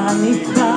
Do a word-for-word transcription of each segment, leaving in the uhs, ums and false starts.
ανοιχτά.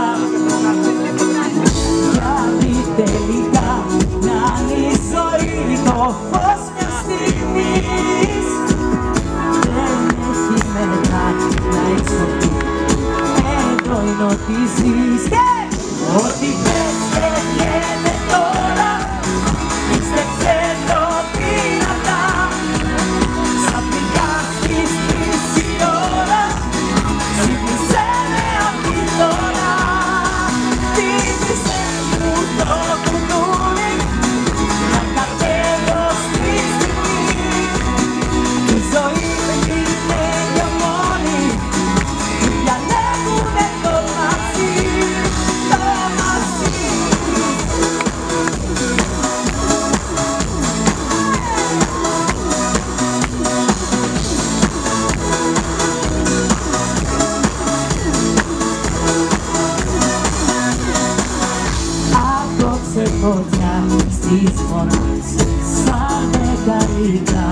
Γιατί τελικά να είναι η ζωή το φως μιας στιγμής. Δεν έχει μετά να εξοπλεί, εδώ είναι ό,τι ζεις. Ό,τι πες έρχεται τώρα, πίστεψε το δυνατά. Ξαφνικά στις τρεις η ώρα, ξύπνησε με αυτή τώρα. Τύπησε μου το κουδούνι, να κατέβω στη στιγμή. Η ζωή είναι για μόνη, διαλέγουνε το μαζί, το μαζί. Απόψε φωτιά στις φωνές σαν μεγαλύτερα,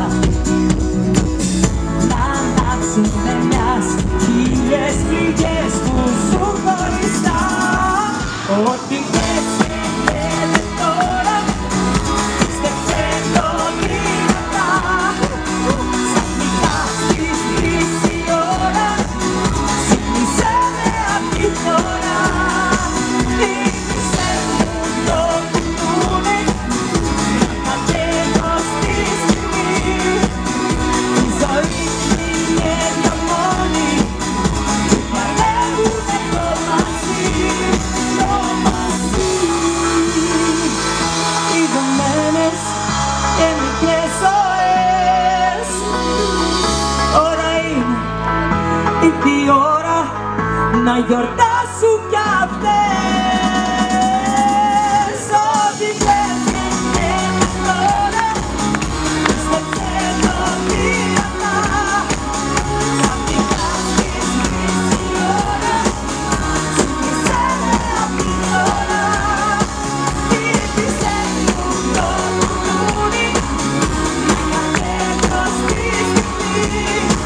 να ανάψουνε μιας χίλιες πληγές που ζουν χωριστά. Ό,τι πες έρχεται τώρα, πίστεψε το δυνατά. Ξαφνικά στις τρεις η ώρα, ξύπνησε με αυτή τώρα. Τύπησε μου το κουδούνι, να κατέβω στη στιγμή. Η ζωή είναι μια μόνη, διαλέγουνε το μαζί, το μαζί. Οι δεμένες και μικρές ζωές, ώρα είναι, ήρθε η ώρα να γιορτάσουν κι αυτές. Ό,τι πες έρχεται τώρα, πίστεψε το δυνατά. Ξαφνικά στις τρεις η ώρα, ξύπνησε με αυτή τώρα. Τύπησε μου το κουδούνι, να κατέβω στη στιγμή.